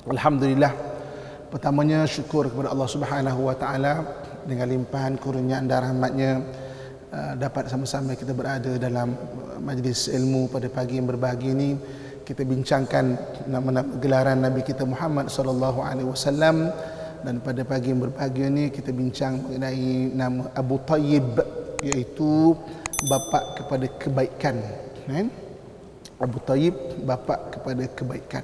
Alhamdulillah, pertamanya syukur kepada Allah Subhanahu wa taala dengan limpahan kurniaan dan rahmatnya dapat sama-sama kita berada dalam majlis ilmu pada pagi yang berbahagia ini. Kita bincangkan nama gelaran Nabi kita Muhammad sallallahu alaihi wasallam, dan pada pagi yang berbahagia ini kita bincang mengenai nama Abu Tayyib, iaitu bapa kepada kebaikan. Abu Tayyib, bapa kepada kebaikan.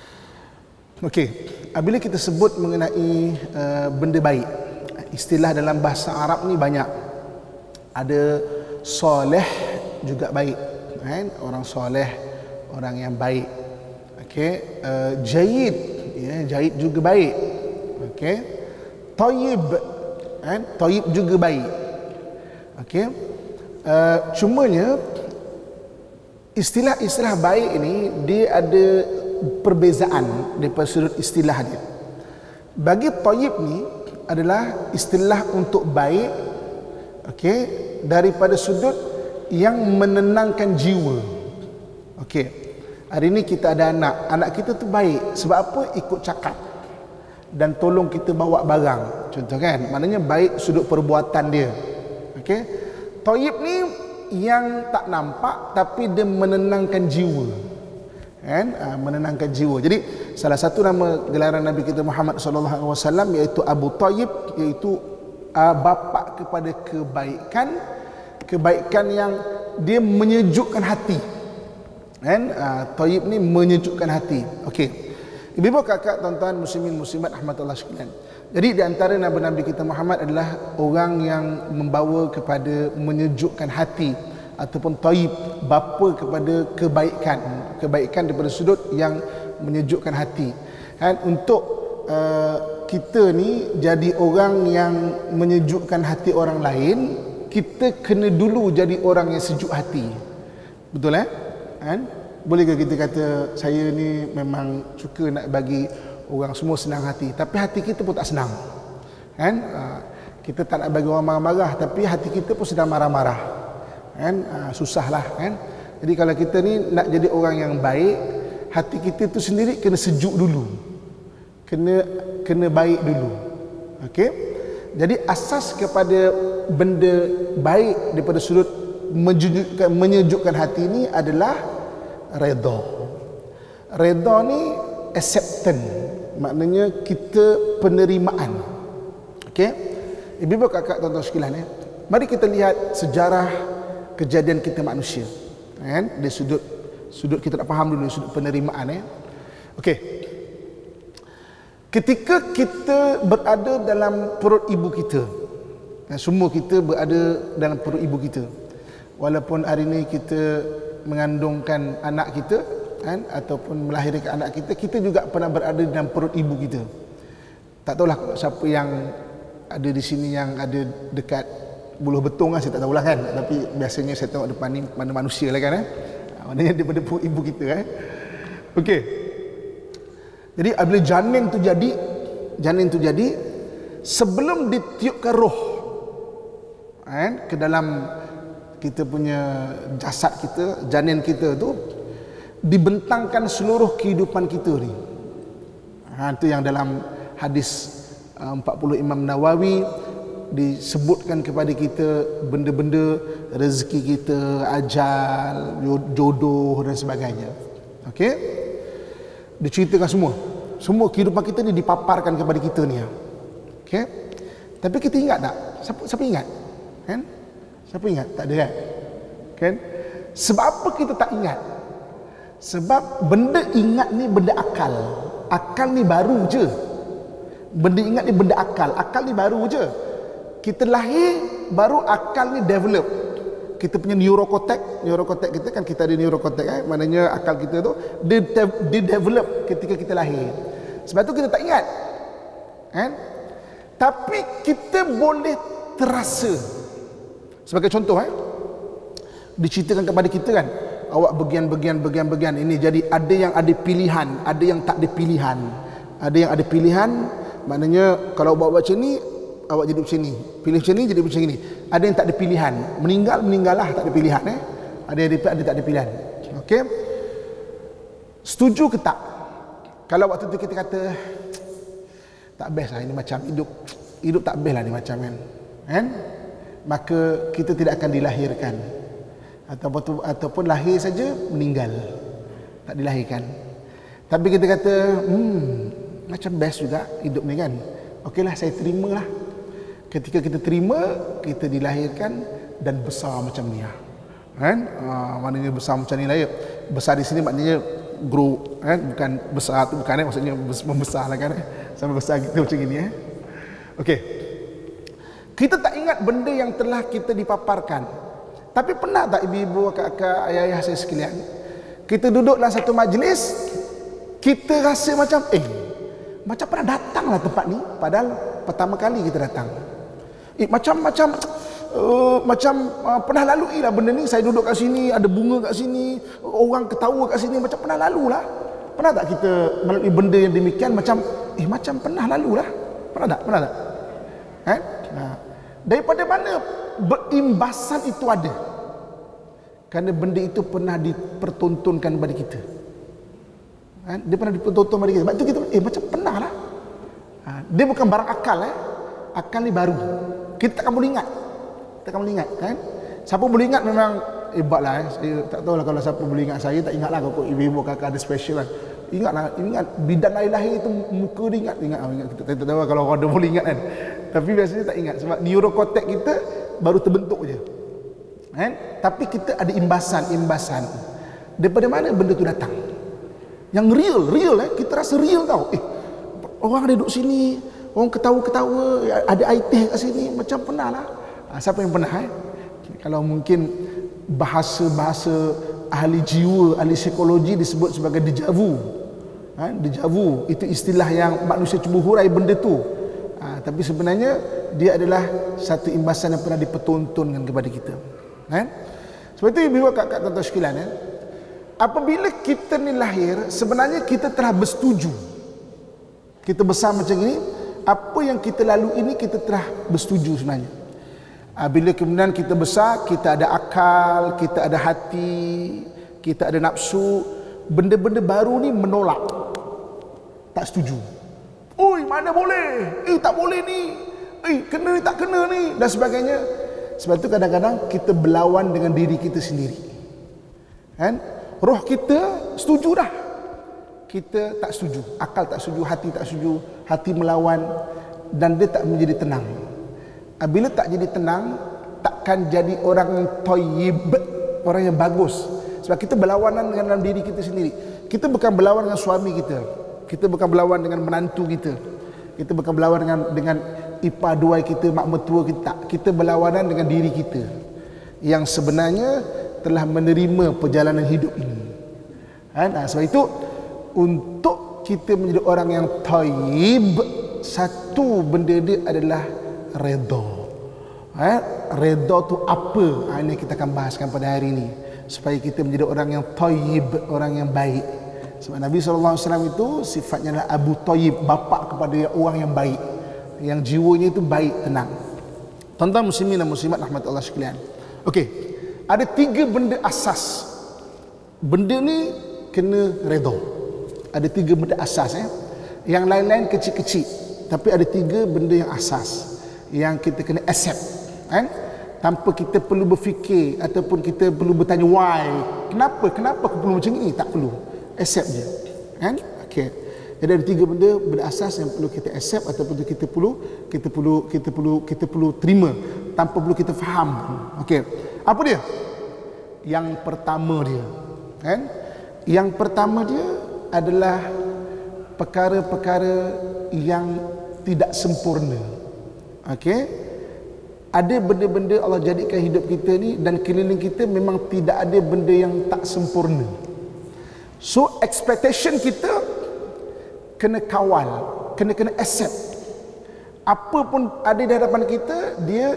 Okey, apabila kita sebut mengenai benda baik, istilah dalam bahasa Arab ni banyak. Ada soleh juga baik, kan? Orang soleh, orang yang baik. Okey, jayid, ya, jayid juga baik. Okey, tayyib, kan? Tayyib juga baik. Okey, cumanya istilah-istilah baik ini dia ada perbezaan daripada sudut istilah dia. Bagi tayyib ni adalah istilah untuk baik, okey, daripada sudut yang menenangkan jiwa. Okey, hari ni kita ada anak kita tu baik sebab apa? Ikut cakap dan tolong kita bawa barang, contoh kan, maknanya baik sudut perbuatan dia. Okey, tayyib ni yang tak nampak tapi dia menenangkan jiwa, kan? Menenangkan jiwa. Jadi salah satu nama gelaran Nabi kita Muhammad sallallahu alaihi wasallam iaitu Abu Tayyib, iaitu bapa kepada kebaikan, kebaikan yang dia menyejukkan hati, kan? Tayyib ni menyejukkan hati. Okey, ibu kakak, tuan-tuan muslimin muslimat rahmatullah sekalian, jadi di antara nabi-nabi kita Muhammad adalah orang yang membawa kepada menyejukkan hati, ataupun tayyib, bapa kepada kebaikan, kebaikan daripada sudut yang menyejukkan hati. Dan untuk kita ni jadi orang yang menyejukkan hati orang lain, kita kena dulu jadi orang yang sejuk hati. Betul kan? Bolehkah kita kata saya ni memang suka nak bagi orang semua senang hati, tapi hati kita pun tak senang, kan? Kita tak nak bagi orang marah-marah, tapi hati kita pun sedang marah-marah, kan? Susahlah, kan? Jadi kalau kita ni nak jadi orang yang baik, hati kita tu sendiri kena sejuk dulu, kena baik dulu. Okey, jadi asas kepada benda baik daripada sudut menyejukkan hati ni adalah redha. Redha ni acceptance, maknanya kita penerimaan. Okey, ibu kakak, tuan-tuan sekalian, mari kita lihat sejarah kejadian kita manusia, kan? Dari sudut kita nak faham dulu sudut penerimaan. Okey, ketika kita berada dalam perut ibu kita, semua kita berada dalam perut ibu kita, walaupun hari ini kita mengandungkan anak kita, kan, ataupun melahirkan anak kita, kita juga pernah berada dalam perut ibu kita. Tak tahulah siapa yang ada di sini yang ada dekat buluh betung lah, saya tak tahulah, kan, tapi biasanya saya tengok depan ni mana manusia lah, kan, maknanya daripada perut ibu kita, kan. Okey, jadi apabila janin tu jadi, sebelum ditiupkan roh, kan, ke dalam kita punya jasad kita, janin kita tu dibentangkan seluruh kehidupan kita ni. Itu yang dalam hadis 40 Imam Nawawi disebutkan kepada kita benda-benda rezeki kita, ajal, jodoh dan sebagainya. Okey, diceritakan semua kehidupan kita ni dipaparkan kepada kita ni. Okey, tapi kita ingat tak? Siapa ingat? Kan? Siapa ingat? Tak ada, kan? Sebab apa kita tak ingat? Sebab benda ingat ni benda akal. Akal ni baru je. Benda ingat ni benda akal. Akal ni baru je. Kita lahir, baru akal ni develop. Kita punya neurocortex kita, kan, kita ada neurocortex, kan? Maknanya akal kita tu dia develop ketika kita lahir. Sebab tu kita tak ingat, kan? Tapi kita boleh terasa. Sebagai contoh, diceritakan kepada kita, kan, awak bagian ini, jadi ada yang ada pilihan, ada yang tak ada pilihan. Ada yang ada pilihan, maknanya kalau awak buat macam ni, awak jadi macam ni, pilih macam ni jadi macam ni. Ada yang tak ada pilihan, meninggal lah, tak ada pilihan. Ada yang ada tak ada pilihan. Okey, setuju ke tak? Kalau waktu tu kita kata tak best lah ini macam hidup tak best lah ni macam kan, maka kita tidak akan dilahirkan, ataupun lahir saja meninggal, tak dilahirkan. Tapi kita kata macam best juga hidup ni kan, okeylah saya terima lah. Ketika kita terima, kita dilahirkan dan besar macam ni kan, maknanya besar macam ni lah ya. Besar di sini maknanya grow kan, bukan besar tu bukan maksudnya membesar lah kan, sampai besar kita macam ni okey. Kita tak ingat benda yang telah kita dipaparkan. Tapi pernah tak ibu-ibu, kakak, ayah-ayah saya sekalian, kita duduk dalam satu majlis, kita rasa macam macam pernah datang lah tempat ni, padahal pertama kali kita datang. Macam pernah lalui lah benda ni. Saya duduk kat sini, ada bunga kat sini, orang ketawa kat sini, macam pernah lalu lah. Pernah tak kita melalui benda yang demikian, macam pernah lalu lah? Pernah tak? Daripada mana berimbasan itu ada? Kerana benda itu pernah dipertontonkan kepada kita. Dia pernah dipertontonkan kepada kita. Sebab itu kita macam pernah lah. Dia bukan barang akal akal ni baru. Kita takkan boleh ingat kan. Siapa boleh ingat memang hebat lah Saya tak tahu lah kalau siapa boleh ingat saya, tak ingat lah kalau ibu-ibu kakak ada special kan. Ingat bidang lahir itu muka dia ingat kita tak tahu kalau orang ada boleh ingat kan. Tapi biasanya tak ingat sebab neurokortek kita baru terbentuk je kan. Tapi kita ada imbasan. Daripada mana benda tu datang? Yang real kita rasa real tau. Orang ada duduk sini, orang ketawa-ketawa, ada IT kat sini, macam pernah lah. Siapa yang pernah Kalau mungkin bahasa ahli jiwa, ahli psikologi disebut sebagai deja vu. Deja vu itu istilah yang manusia cuba hurai benda tu. Tapi sebenarnya dia adalah satu imbasan yang pernah dipertontonkan kepada kita. Sebab itu ibu kakak tuan-tuan sekalian, apabila kita ni lahir, sebenarnya kita telah bersetuju. Kita besar macam ini, apa yang kita lalui ini kita telah bersetuju sebenarnya. Bila kemudian kita besar, kita ada akal, kita ada hati, kita ada nafsu, benda-benda baru ni menolak, tak setuju. Mana boleh, tak boleh ni, kena ni tak kena ni, dan sebagainya. Sebab tu kadang-kadang kita berlawan dengan diri kita sendiri kan. Roh kita setuju dah, kita tak setuju, akal tak setuju, hati tak setuju, hati melawan, dan dia tak menjadi tenang. Bila tak jadi tenang, takkan jadi orang thayyib, orang yang bagus. Sebab kita berlawanan dengan dalam diri kita sendiri. Kita bukan berlawan dengan suami kita bukan berlawan dengan menantu kita bukan berlawan dengan ipar duai kita, mak mertua kita, tak. Kita berlawanan dengan diri kita yang sebenarnya telah menerima perjalanan hidup ini. Sebab itu untuk kita menjadi orang yang thayyib, satu benda dia adalah redha. Redha tu apa? Ini kita akan bahaskan pada hari ini, supaya kita menjadi orang yang thayyib, orang yang baik. Sebab Nabi SAW itu sifatnya adalah Abu Thayyib, bapa kepada orang yang baik, yang jiwanya itu baik, tenang. Tuan-tuan muslimin dan muslimat rahmatullah sekalian. Okey, ada 3 benda asas. Benda ni kena redha. Ada 3 benda asas Yang lain-lain kecil-kecil, tapi ada 3 benda yang asas yang kita kena accept tanpa kita perlu berfikir ataupun kita perlu bertanya why, kenapa aku perlu macam ni, tak perlu, accept je okey. Jadi ada 3 benda asas yang perlu kita accept ataupun kita perlu terima tanpa perlu kita faham. Okey, apa dia? Yang pertama dia adalah perkara-perkara yang tidak sempurna. Okey, ada benda-benda Allah jadikan hidup kita ni dan keliling kita memang tidak ada benda yang tak sempurna. So expectation kita kena kawal, kena accept. Apa pun ada di hadapan kita, dia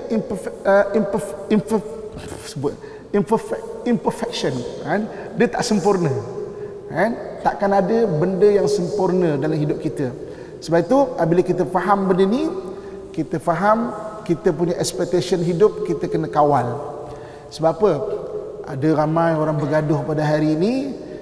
imperfection dia tak sempurna takkan ada benda yang sempurna dalam hidup kita. Sebab itu apabila kita faham benda ni, kita faham kita punya expectation hidup, kita kena kawal. Sebab apa? Ada ramai orang bergaduh pada hari ini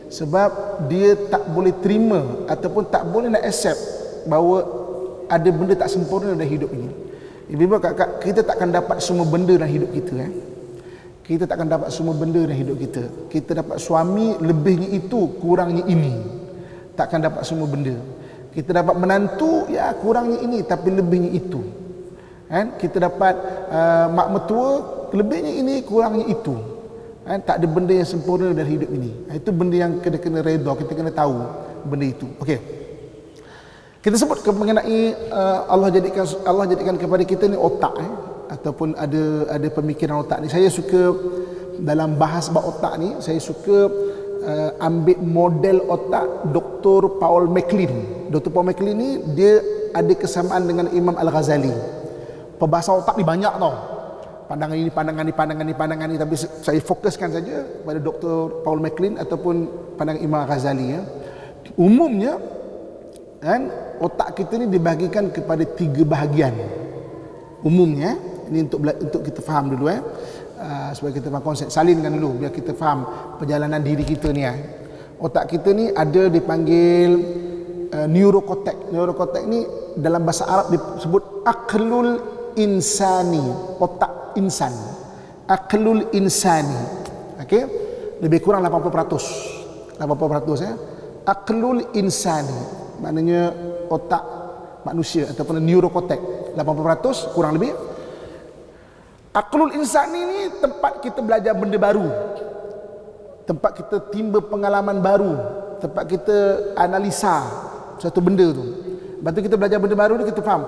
Sebab dia tak boleh terima ataupun tak boleh nak accept bahawa ada benda tak sempurna dalam hidup ini. Ibu-ibu kakak, kita takkan dapat semua benda dalam hidup kita. Kita takkan dapat semua benda dalam hidup kita. Kita dapat suami, lebihnya itu, kurangnya ini. Takkan dapat semua benda. Kita dapat menantu, ya kurangnya ini tapi lebihnya itu. Kita dapat mak mertua, lebihnya ini, kurangnya itu. Tak ada benda yang sempurna dalam hidup ini. Itu benda yang kena redha, kita kena tahu benda itu. Okey. Kita sebut mengenai Allah jadikan kepada kita ni otak, ataupun ada pemikiran otak ni. Saya suka dalam bahas bab otak ni, saya suka ambil model otak Dr. Paul MacLean. Dr. Paul MacLean ni dia ada kesamaan dengan Imam Al-Ghazali. Perbahasan otak ni banyak tau. Pandangan ini, tapi saya fokuskan saja pada Dr. Paul MacLean ataupun pandangan Imam Al-Ghazali. Umumnya otak kita ni dibahagikan kepada 3 bahagian. Umumnya, ini untuk kita faham dulu supaya kita faham konsep. Salinkan dulu biar kita faham perjalanan diri kita ni. Otak kita ni ada dipanggil neurocortex. Neurocortex ni dalam bahasa Arab disebut aqlul insani, otak insan. Aqlul insani. Okey, lebih kurang 80%. 80% aqlul insani. Maknanya otak manusia ataupun neurocortex 80% kurang lebih. Aqlul insani ni tempat kita belajar benda baru, tempat kita timba pengalaman baru, tempat kita analisa satu benda tu. Lepas tu kita belajar benda baru ni, kita faham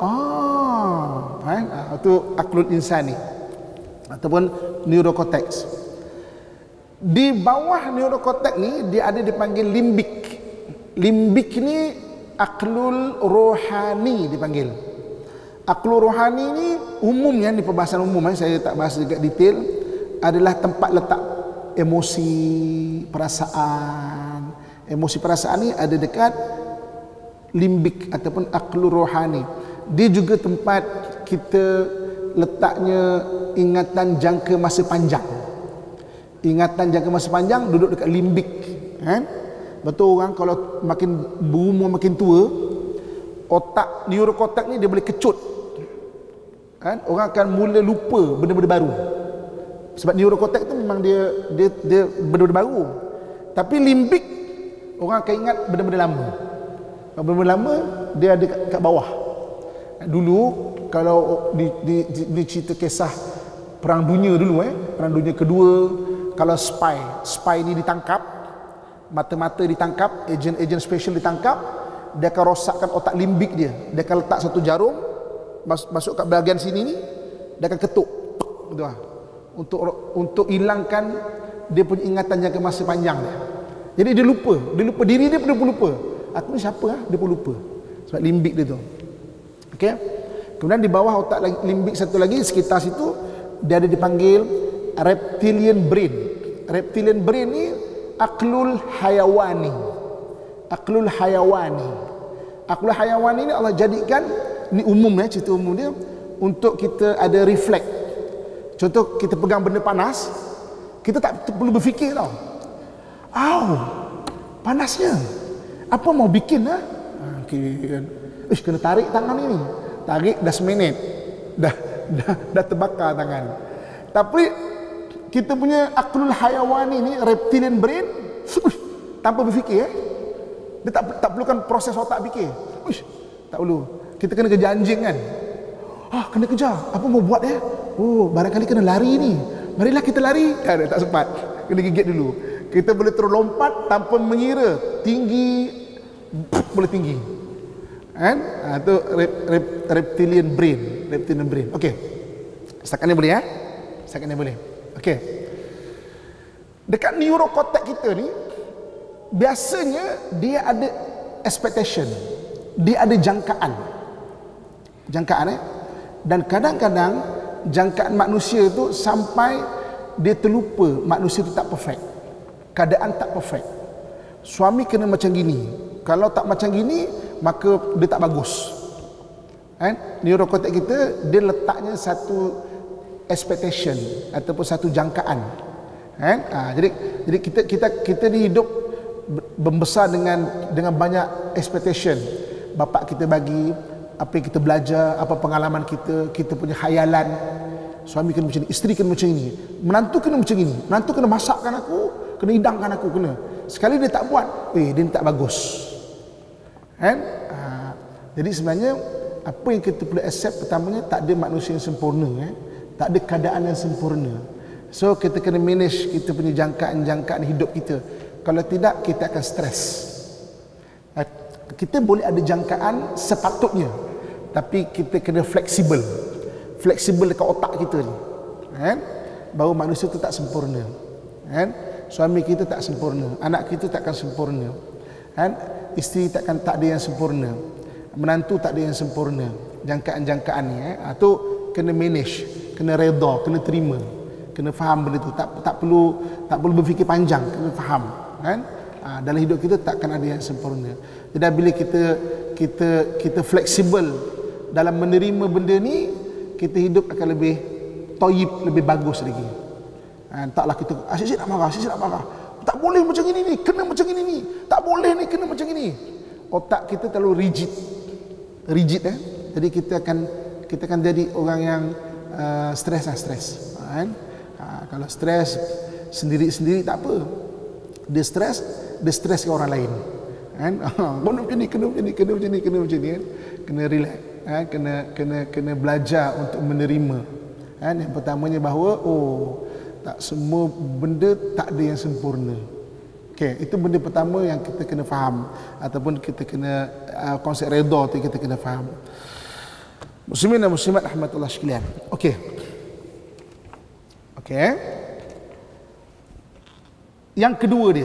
itu aqlul insani ataupun neurocortex. Di bawah neurocortex ni dia ada dipanggil limbik. Limbik ni aqlul rohani dipanggil. Aqlul rohani ni umumnya, di perbahasan umum, saya tak bahas dekat detail, adalah tempat letak emosi, perasaan. Emosi perasaan ni ada dekat limbik ataupun aqlul rohani. Dia juga tempat kita letaknya ingatan jangka masa panjang. Ingatan jangka masa panjang duduk dekat limbik. Betul, orang kalau makin berumur, makin tua, otak neurocortex ni dia boleh kecut. Orang akan mula lupa benda-benda baru. Sebab neurocortex tu memang dia benda-benda baru. Tapi limbik, orang akan ingat benda-benda lama. Benda-benda lama dia ada kat bawah. Dulu kalau di cerita kisah perang dunia dulu, perang dunia kedua, kalau spy ni ditangkap, mata-mata ditangkap, ejen special ditangkap, dia akan rosakkan otak limbik dia. Dia akan letak satu jarum masuk kat bahagian sini ni, dia akan ketuk gitu lah, untuk hilangkan dia punya ingatan jangka masa panjang dia. Jadi dia lupa diri dia pun lupa. Aku ni siapa dia pun lupa sebab limbik dia tu. Okey. Kemudian di bawah otak limbik satu lagi sekitar situ dia ada dipanggil reptilian brain. Reptilian brain ni aqlul hayawani. Aqlul hayawani. Aqlul hayawani ni Allah jadikan, ni umum cerita umum dia, untuk kita ada refleks. Contoh kita pegang benda panas, kita tak perlu berfikir tau. Panasnya. Apa mau bikin kena tarik tangan ini. Tarik dah seminit. Dah terbakar tangan. Tapi kita punya aqlul hayawani ni, reptilian brain, tanpa berfikir, dia tak perlukan proses otak fikir. Tak perlu. Kita kena kejar anjing kan. Kena kejar. Apa mau buat barangkali kena lari ni. Marilah kita lari. Dia tak sempat. Kena gigit dulu. Kita boleh terus lompat tanpa mengira. Tinggi, boleh tinggi. Itu reptilian brain. Reptilian brain. Okey. Setakat ni boleh Setakat ni boleh. Okey. Dekat neurocortex kita ni, biasanya dia ada expectation. Dia ada jangkaan. Dan kadang-kadang jangkaan manusia tu sampai dia terlupa manusia tu tak perfect. Keadaan tak perfect. Suami kena macam gini. Kalau tak macam gini, maka dia tak bagus. Neurocortex kita, dia letaknya satu expectation ataupun satu jangkaan. Jadi kita ni hidup membesar dengan banyak expectation. Bapak kita bagi apa yang kita belajar, apa pengalaman kita, kita punya khayalan. Suami kena macam ni, isteri kena macam ini, menantu kena macam ini, menantu kena masakkan aku, kena hidangkan aku, kena. Sekali dia tak buat, dia tak bagus. Kan? Jadi sebenarnya apa yang kita perlu accept, pertamanya tak ada manusia yang sempurna, tak ada keadaan yang sempurna. So kita kena manage kita punya jangkaan hidup kita. Kalau tidak, kita akan stres. Kita boleh ada jangkaan sepatutnya, tapi kita kena fleksibel dekat otak kita ni, kan? Bahawa manusia tu tak sempurna, kan? Suami kita tak sempurna, anak kita takkan sempurna, kan? Isteri tak ada yang sempurna, menantu tak ada yang sempurna. Jangkaan ni, tu kena manage, kena redha, kena terima, kena faham benda tu. Tak perlu berfikir panjang, kena faham, kan? Dalam hidup kita takkan ada yang sempurna. Jadi bila kita fleksibel dalam menerima benda ni, kita hidup akan lebih toyib, lebih bagus lagi. Taklah kita asyik nak marah. Tak boleh macam ini ni, kena macam ini ni. Tak boleh ni, kena macam ini. Otak kita terlalu rigid. Jadi kita akan jadi orang yang stres. Kalau stres sendiri tak apa. Dia stres ke orang lain. Kan? Kena macam ni. Kan? Kena relax. Kena belajar untuk menerima. Kan? Yang pertamanya bahawa tak semua benda tak ada yang sempurna. Okey, itu benda pertama yang kita kena faham, ataupun kita kena konsep redha tu kita kena faham. Muslimin dan muslimat rahmatullah sekalian. Okey. Yang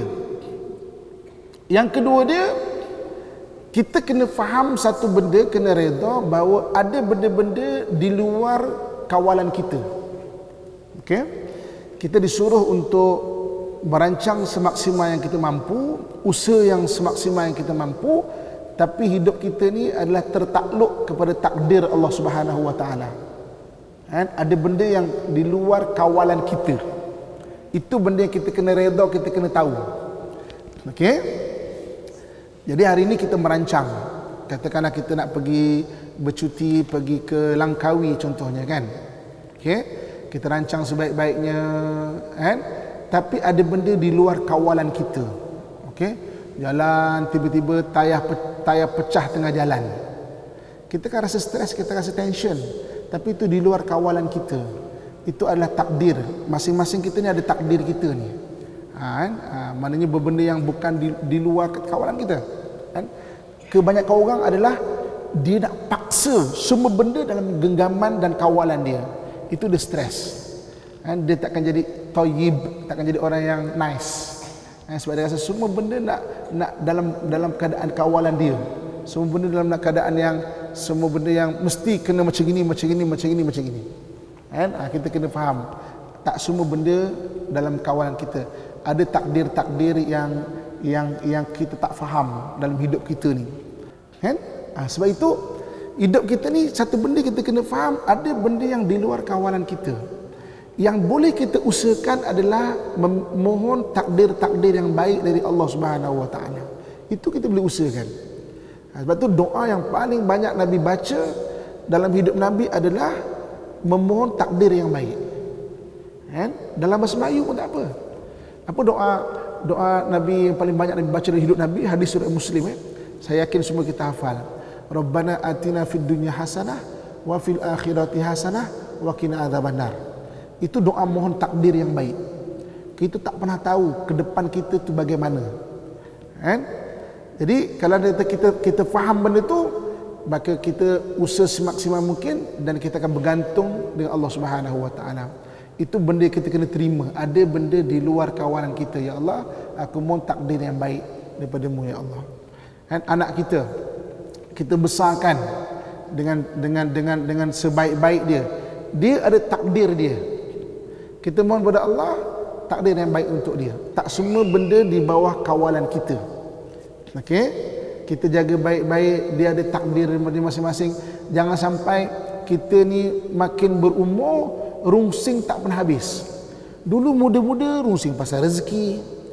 kedua dia kita kena faham satu benda, kena redha bahawa ada benda-benda di luar kawalan kita. Okey? Kita disuruh untuk merancang semaksimal yang kita mampu, usaha yang semaksimal yang kita mampu, tapi hidup kita ni adalah tertakluk kepada takdir Allah Subhanahu Wa Taala. Ada benda yang di luar kawalan kita. Itu benda yang kita kena redha, kita kena tahu. Okey? Jadi hari ini kita merancang, katakanlah kita nak pergi bercuti, pergi ke Langkawi contohnya, kan? Okey, kita rancang sebaik-baiknya, kan? Tapi ada benda di luar kawalan kita. Okey, jalan tiba-tiba tayar pecah tengah jalan. Kita kan rasa stres, kita rasa tension, tapi itu di luar kawalan kita. Itu adalah takdir. Masing-masing kita ni ada takdir kita ni. Maknanya berbenda yang bukan di luar kawalan kita, kan? Kebanyakan orang adalah dia nak paksa semua benda dalam genggaman dan kawalan dia. Itu dia stres, kan? Dia takkan jadi toyib, takkan jadi orang yang nice, sebab dia rasa semua benda nak dalam keadaan kawalan dia. Semua benda dalam keadaan yang mesti kena macam ini. Kan? Kita kena faham, tak semua benda dalam kawalan kita. Ada takdir-takdir yang kita tak faham dalam hidup kita ni, kan? Sebab itu hidup kita ni satu benda kita kena faham, ada benda yang di luar kawalan kita. Yang boleh kita usahakan adalah memohon takdir-takdir yang baik dari Allah Subhanahu Wa Taala. Itu kita boleh usahakan. Sebab tu doa yang paling banyak Nabi baca dalam hidup Nabi adalah memohon takdir yang baik. Kan? Dalam bahasa Melayu pun tak apa. Apa doa Nabi yang paling banyak Nabi baca dalam hidup Nabi, hadis surah Muslim. Saya yakin semua kita hafal. Rabbana atina fid dunya hasanah wa fil akhirati hasanah wa qina adzabannar. Itu doa mohon takdir yang baik. Kita tak pernah tahu ke depan kita tu bagaimana. Kan? Jadi kalau kita faham benda tu, maka kita usaha semaksimal mungkin dan kita akan bergantung dengan Allah Subhanahu Wa Taala. Itu benda kita kena terima. Ada benda di luar kawalan kita. Ya Allah, aku mohon takdir yang baik daripada-Mu, ya Allah. Kan? Anak kita besarkan dengan sebaik-baik dia. Dia ada takdir dia. Kita mohon kepada Allah takdir yang baik untuk dia. Tak semua benda di bawah kawalan kita. Okey? Kita jaga baik-baik, dia ada takdir dia masing-masing. Jangan sampai kita ni makin berumur rungsing tak pernah habis. Dulu muda-muda rungsing pasal rezeki,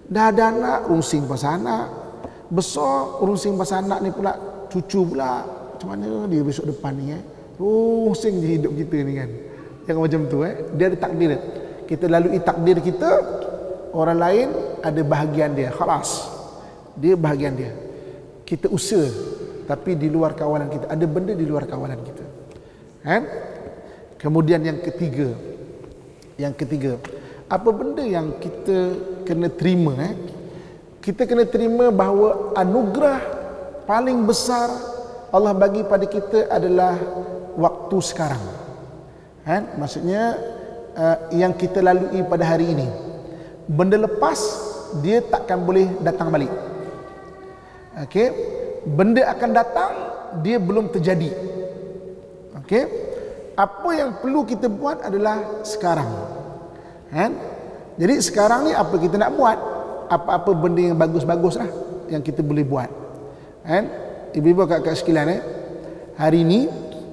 Dah ada anak, rungsing pasal anak. Besar, rungsing pasal anak ni pula, cucu pula. Macam mana dia besok depan ni rungsing je hidup kita ni kan. Jangan macam tu Dia ada takdir. Kita lalui takdir kita, orang lain ada bahagian dia. Khalas. Dia bahagian dia. Kita usaha, tapi di luar kawalan kita. Ada benda di luar kawalan kita. Kan? Kemudian yang ketiga, apa benda yang kita kena terima? Kita kena terima bahawa anugerah paling besar Allah bagi pada kita adalah waktu sekarang. Maksudnya yang kita lalui pada hari ini. Benda lepas dia takkan boleh datang balik. Okey, benda akan datang dia belum terjadi. Okey, apa yang perlu kita buat adalah sekarang. Jadi sekarang ni apa kita nak buat? Apa-apa benda yang bagus-bagus lah yang kita boleh buat. Ibu-ibu kakak sekalian, hari ini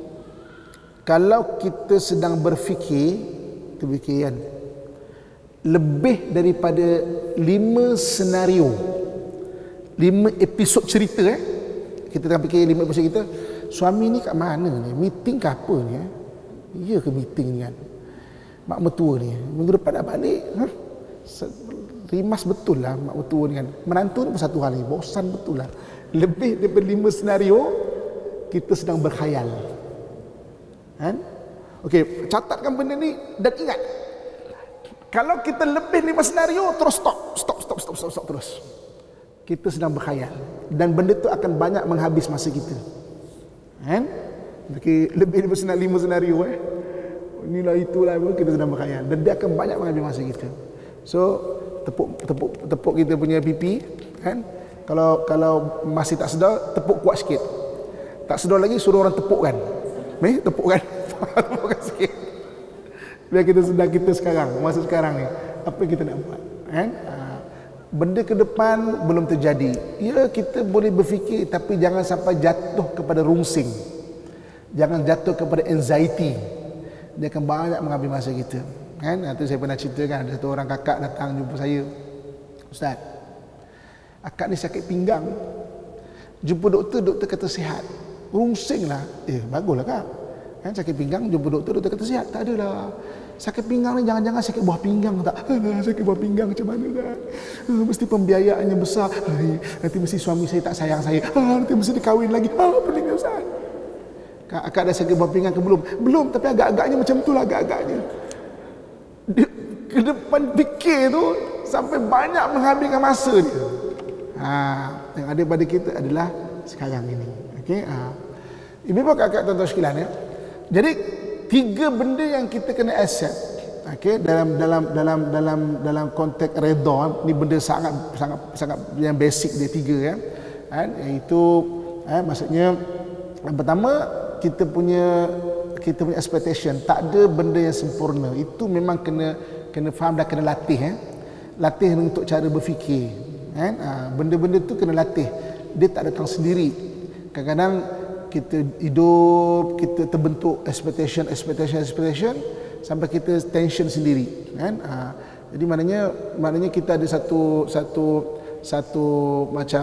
kalau kita sedang berfikir kan, lebih daripada 5 senario, 5 episod cerita kita tengah fikir 5 episod cerita. Suami ni kat mana ni? Meeting ke apa ni? Ya ke meeting ni kan? Mak mertua ni minggu depan dah balik. Rimas betul lah mak mertua ni kan. Menantu ni pun satu hal ni, bosan betul lah. Lebih daripada 5 senario kita sedang berkhayal. Okey, catatkan benda ni dan ingat, kalau kita lebih 5 senario terus stop terus. Kita sedang berkhayal dan benda tu akan banyak menghabis masa kita. Okey, lebih 5 senario inilah itulah kita sedang berkhayal dan dia akan banyak mengambil masa kita. So tepuk kita punya pipi kan. Kalau masih tak sedar, tepuk kuat sikit. Tak sedar lagi, suruh orang tepukkan. Tepukkan. Tepukkan sikit. Biar kita sedar kita sekarang, masa sekarang ni apa yang kita nak buat. Benda ke depan belum terjadi. Ya, kita boleh berfikir, tapi jangan sampai jatuh kepada rungsing. Jangan jatuh kepada anxiety. Dia akan banyak mengambil masa kita. Nanti saya pernah ceritakan, ada satu orang kakak datang jumpa saya. Ustaz, akak ni sakit pinggang. Jumpa doktor kata sihat. Rungsing lah. Baguslah kak. Sakit pinggang, jumpa doktor kata sihat. Tak adalah. Sakit pinggang ni jangan-jangan sakit buah pinggang tak? Sakit buah pinggang macam mana kan? Mesti pembiayaannya besar. Nanti mesti suami saya tak sayang saya. Nanti mesti dikahwin lagi. Pening Ustaz. Akak dah sakit buah pinggang ke belum? Belum, tapi agak-agaknya macam itulah, agak-agaknya. Ke depan fikir tu sampai banyak menghabiskan masa dia. Yang ada pada kita adalah sekarang ini. Okey. Ibu-ibu kakak tuan-tuan sekalian Jadi 3 benda yang kita kena accept. Okey, dalam konteks redha ni, benda sangat yang basic dia 3 iaitu maksudnya yang pertama, kita punya expectation. Tak ada benda yang sempurna. Itu memang kena faham dan kena latih. Latih untuk cara berfikir. Benda-benda tu kena latih. Dia tak datang sendiri. Kadang-kadang kita hidup, kita terbentuk expectation sampai kita tension sendiri. Jadi maknanya kita ada satu macam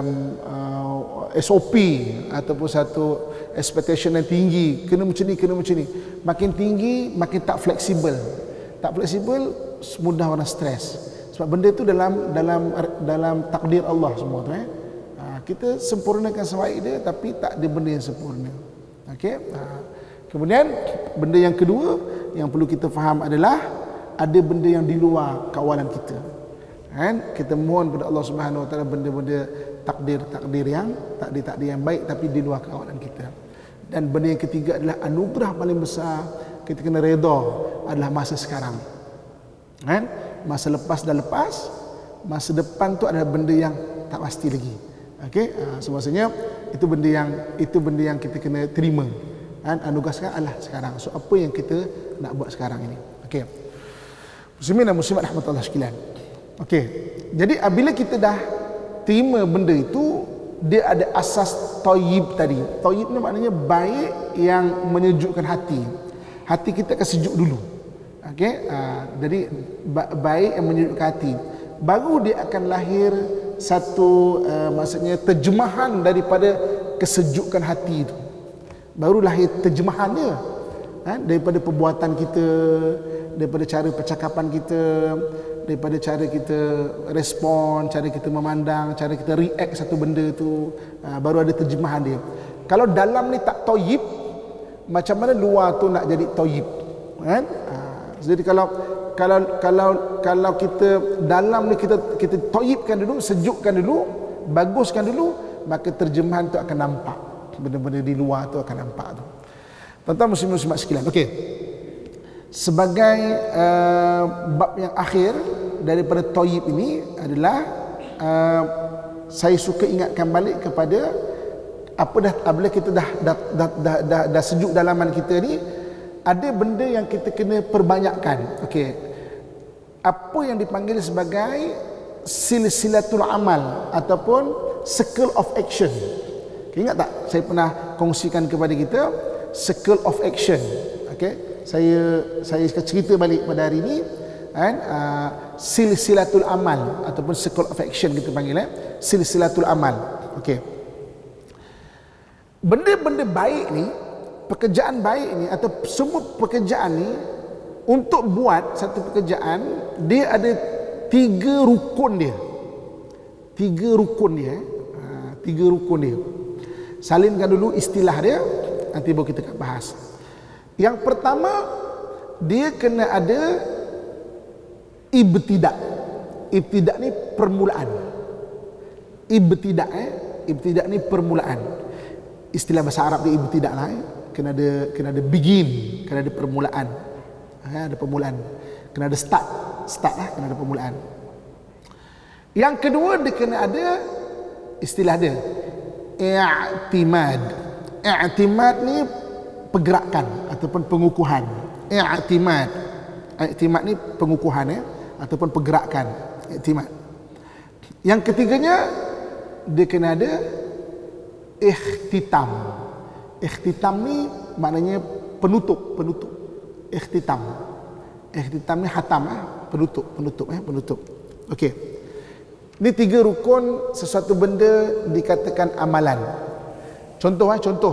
SOP ataupun satu expectation yang tinggi, kena macam ni. Makin tinggi makin tak fleksibel. Tak fleksibel, mudah orang stres. Sebab benda tu dalam takdir Allah semua tu. Kita sempurnakan sebaik dia, tapi tak ada benda yang sempurna. Okey. Kemudian benda yang kedua yang perlu kita faham adalah ada benda yang di luar kawalan kita. Kita mohon kepada Allah Subhanahu Wa Taala benda-benda takdir yang baik, tapi di luar kawalan kita. Dan benda yang ketiga adalah anugerah paling besar kita kena redha adalah masa sekarang. Masa lepas dah lepas, masa depan tu adalah benda yang tak pasti lagi. Okey, semestinya itu benda yang kita kena terima. Anugerah sekarang adalah sekarang. So apa yang kita nak buat sekarang ini? Okey. Muslimin dan muslimat rahmatullah sekalian. Okey. Jadi apabila kita dah terima benda itu, dia ada asas thayyib tadi. Thayyib ni maknanya baik yang menyejukkan hati. Hati kita akan sejuk dulu. Okey. Jadi baik yang menyejukkan hati. baru dia akan lahir satu maksudnya terjemahan daripada kesejukan hati itu. Baru lahir terjemahan dia, daripada perbuatan kita, daripada cara percakapan kita, daripada cara kita respon, cara kita memandang, cara kita react satu benda tu, baru ada terjemahan dia. Kalau dalam ni tak toyib, macam mana luar tu nak jadi toyib, kan? Jadi kalau kita dalam ni kita toyibkan dulu, sejukkan dulu, baguskan dulu, maka terjemahan tu akan nampak, benda-benda di luar tu akan nampak tu. Tuan-tuan muslim-muslimat sekalian, okey. Sebagai bab yang akhir daripada toyib ini adalah saya suka ingatkan balik kepada apabila kita dah sejuk dalaman kita ni, ada benda yang kita kena perbanyakkan. Okey. Apa yang dipanggil sebagai silsilatul amal ataupun circle of action. Okay, ingat tak saya pernah kongsikan kepada kita circle of action. Okey. Saya cerita balik pada hari ini, kan, silsilatul amal ataupun circle of action kita panggil, silsilatul amal. Okey. Benda-benda baik ni, pekerjaan baik ni atau semua pekerjaan ni, untuk buat satu pekerjaan dia ada 3 rukun dia. 3 rukun dia. 3 rukun dia. Salinkan dulu istilah dia, nanti baru kita akan bahas. Yang pertama, dia kena ada ibtidak. Ibtidak ni permulaan. Ibtidak ni permulaan. Istilah bahasa Arab dia ibtidak lah. Kena ada begin, kena ada permulaan. Ada permulaan. Kena ada start lah, kena ada permulaan. Yang kedua, dia kena ada istilah dia i'timad. I'timad ni pergerakan ataupun pengukuhan. I'timad ni pengukuhan, ataupun pergerakan. I'timad. Yang ketiganya, dia kena ada ikhtitam. Ikhtitam ni maknanya penutup. Ikhtitam ni hatam, penutup. Okey. Ni 3 rukun sesuatu benda dikatakan amalan. Contoh.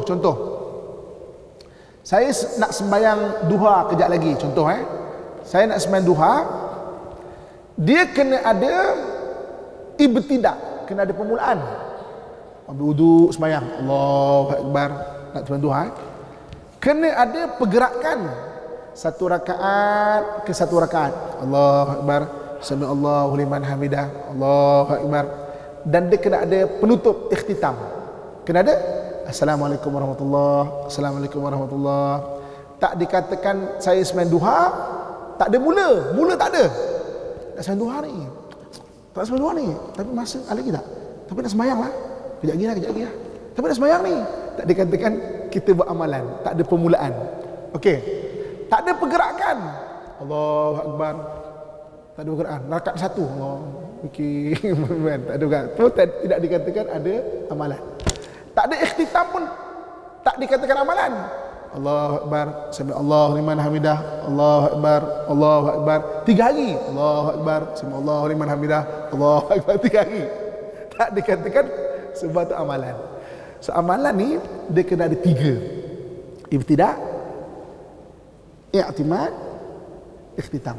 Saya nak sembahyang duha kejap lagi, contoh. Saya nak sembahyang duha, dia kena ada ibtidak, kena ada permulaan. Ambil wuduk sembahyang, Allahu Akbar, nak sembahyang duha, kena ada pergerakan satu rakaat ke satu rakaat, Allahu Akbar, sami Allahu liman hamidah, Allahu Akbar. Dan dia kena ada penutup, ikhtitam. Kena ada Assalamualaikum warahmatullahi, Assalamualaikum warahmatullahi. Tak dikatakan saya sembahyang duha, tak ada mula tak ada. Nak sembahyang duha ni, tak sembahyang duha ni, tapi masa ada lagi tak? Tapi nak sembahyang lah, kejap lagi lah. Tapi nak sembahyang ni, tak dikatakan kita buat amalan, tak ada permulaan. Okey. Tak ada pergerakan, Allahu Akbar, tak ada pergerakan. Rakaat 1, Allah, okey, tak ada pergerakan. Itu tidak dikatakan ada amalan. Tak ada ikhtitam pun tak dikatakan amalan. Allahu Akbar, sami Allahu liman hamidah, Allahu Akbar, Allahu Akbar. 3 hari, Allahu Akbar, sami Allahu liman hamidah, Allahu Akbar. 3 hari. Tak dikatakan sebab itu amalan. So amalan ni dia kena ada 3. Ibtidak, i'timad, ikhtitam.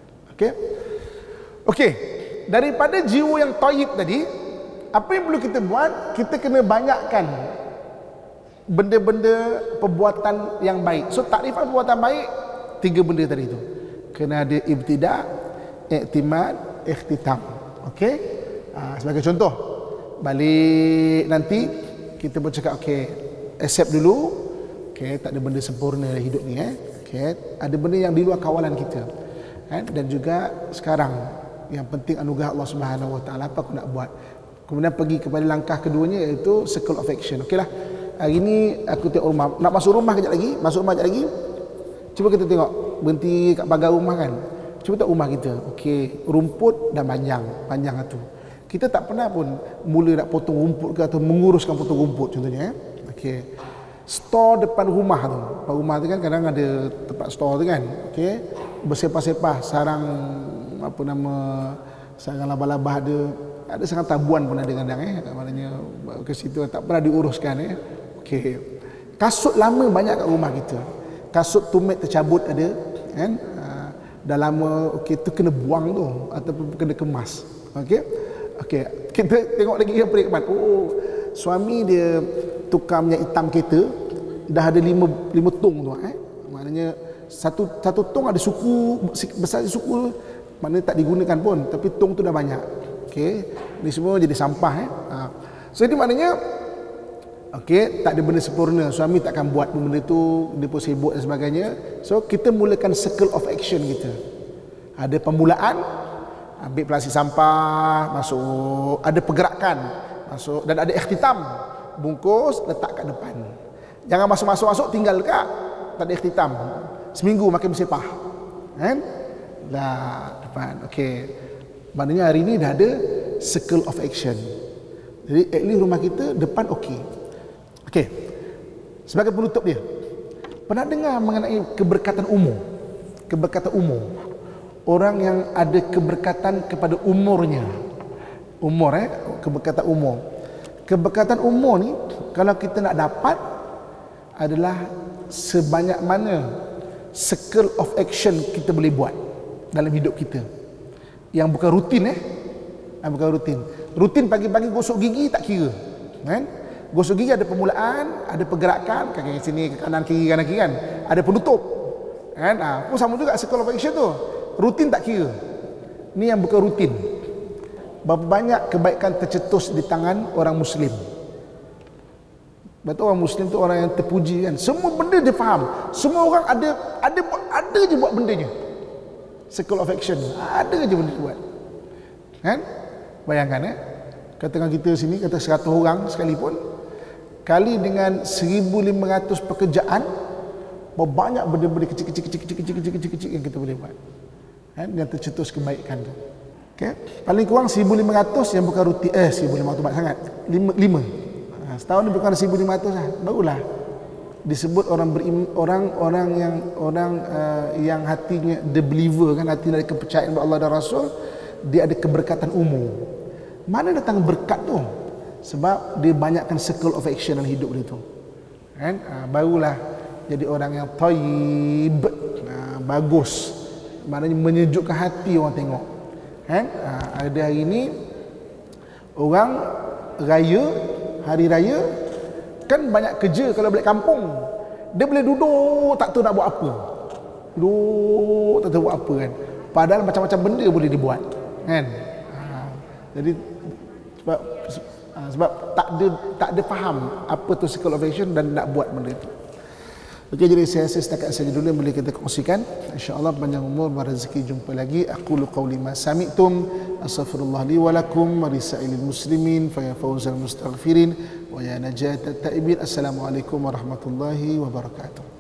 Okey. Daripada jiwa yang thayyib tadi, apa yang perlu kita buat? Kita kena banyakkan benda-benda perbuatan yang baik. So takrifan perbuatan baik 3 benda tadi tu. Kena ada ibtidak, i'timad, ikhtitam. Okey? Sebagai contoh, balik nanti kita bercakap, okey, accept dulu. Okey, tak ada benda sempurna dalam hidup ni, okey, ada benda yang di luar kawalan kita. Dan juga sekarang yang penting anugerah Allah Subhanahu Wa Taala, apa aku nak buat? Kemudian pergi kepada langkah keduanya, iaitu circle of action. Okeylah. Hari ni aku tengok rumah, nak masuk rumah kejap lagi. Cuba kita tengok, berhenti kat pagar rumah kan. Cuba tengok rumah kita. Okey, rumput dah panjang tu. Kita tak pernah pun mula nak potong rumput ke atau menguruskan potong rumput contohnya. Okey. Store depan rumah tu kan kadang ada tempat store tu kan. Okey. Bersepah-sepah sarang sarang labah-labah ada sarang tabuan pun ada kadang maknanya ke situ tak pernah diuruskan okey. Kasut lama banyak kat rumah kita. Kasut tumit tercabut ada kan. Dah lama okey tu kena buang tu ataupun kena kemas. Okey. Okey, kita tengok lagi yang perikman. Oh, suami dia tukar minyak hitam kereta dah ada 5 tong tu maknanya satu tong ada suku besar suku maknanya tak digunakan pun tapi tong tu dah banyak. Okey, ni semua jadi sampah So ini maknanya okey, tak ada benda sempurna. Suami takkan buat benda tu, dia pun sibuk dan sebagainya. So kita mulakan circle of action kita. Ada permulaan, ambil plastik sampah, masuk, ada pergerakan, masuk dan ada ikhtitam, bungkus, letak kat depan. Jangan masuk tinggal dekat, tak ada ikhtitam. Seminggu makin bersepah. Kan? Dah depan. Okey. Maknanya hari ni dah ada circle of action. Jadi at least rumah kita depan okey. Okey. Sebagai penutup dia. Pernah dengar mengenai keberkatan umur? Keberkatan umur. Orang yang ada keberkatan kepada umurnya. Umur keberkatan umur. Keberkatan umur ni kalau kita nak dapat adalah sebanyak mana circle of action kita boleh buat dalam hidup kita. Yang bukan rutin bukan rutin. Rutin pagi-pagi gosok gigi tak kira. Kan? Gosok gigi ada permulaan, ada pergerakan kaki sini ke kanan kiri kan. Ada penutup. Kan? Pun sama juga circle of action tu. Rutin tak kira. Ni yang bukan rutin. Berapa banyak kebaikan tercetus di tangan orang Muslim. Betul, orang Muslim tu orang yang terpuji kan. Semua benda dia faham. Semua orang ada je buat bendanya. Circle of action. Ada je benda dia buat. Kan? Bayangkan katakan kita sini kata 100 orang sekalipun kali dengan 1500 pekerjaan, banyak benda-benda kecil-kecil yang kita boleh buat. Kan? Yang tercetus kebaikan tu. Okay? Paling kurang 1500 yang bukan rutin. 1500 banyak sangat. 5. Setahun ni bukan 1500 lah. Barulah disebut orang yang hatinya the believer kan, hati dari kepercayaan kepada Allah dan Rasul, dia ada keberkatan umur. Mana datang berkat tu? Sebab dia banyakkan circle of action dalam hidup dia tu. Kan? Barulah jadi orang yang thayyib. Bagus. Maknanya menyejukkan hati orang tengok. Kan? Ada hari ni orang hari raya kan banyak kerja. Kalau balik kampung dia boleh duduk tak tahu nak buat apa, duduk tak tahu buat apa kan, padahal macam-macam benda boleh dibuat kan. Jadi sebab tak ada faham apa tu circle of action dan nak buat benda itu. Okey, jadi saya rasa setakat saja dulu yang boleh kita kongsikan. InsyaAllah panjang umur dan rezeki jumpa lagi. Aqulu qawli ma sami'tum astaghfirullah li wa lakum wa lisailil muslimin fa ya fawzal mustaghfirin wa ya najatat taibin. Assalamualaikum warahmatullahi wabarakatuh.